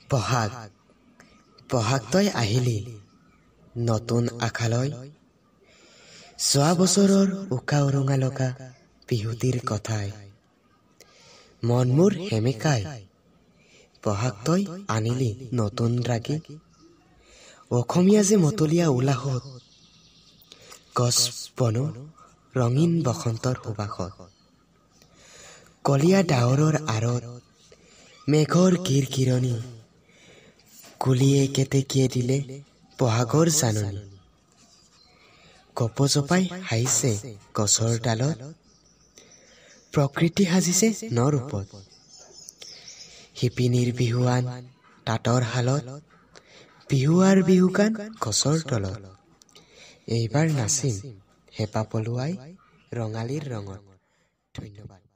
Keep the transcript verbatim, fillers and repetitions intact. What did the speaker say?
বহাগ বহাগ তই আহিলি নতুন আশালৈ যোৱা বছৰৰ উকা উৰুঙা লগা বিহুটিৰ কথাই মন মোৰ হেমিকাই বহাগ তই আনিলি নতুন ৰাগী অসমীয়া যে মতলীয়া উলাহত গছ বনো ৰঙীন বসন্তৰ সুবাসত কলীয়া ডাৱৰৰ আঁৰত মেঘৰ কিৰকিৰণী কুলিয়ে কেতেকীয়ে দিলে বহাগৰ জাননী গপজপাই হাঁহিছে গছৰ ডালত প্ৰকৃতি সাজিছে নৰূপত শিপিনীৰ বিহুৱান তাঁতৰ শালত বিহুৱাৰ বিহুগান গছৰ তলত এইবাৰ নাচিম হেঁপা পলুৱাই ৰঙালীৰ ৰঙত। ধন্যবাদ।